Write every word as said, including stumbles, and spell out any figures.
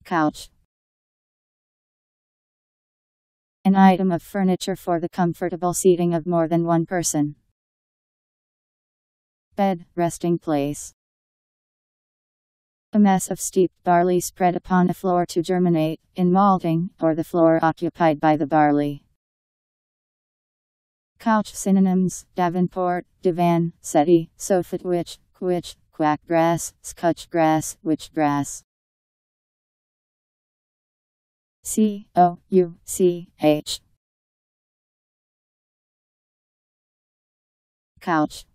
Couch. An item of furniture for the comfortable seating of more than one person. Bed, resting place. A mess of steeped barley spread upon a floor to germinate, in malting, or the floor occupied by the barley. Couch synonyms: Davenport, divan, settee, sofa, twitch, quitch, quack grass, scotch grass, witch grass. C O U C H. Couch.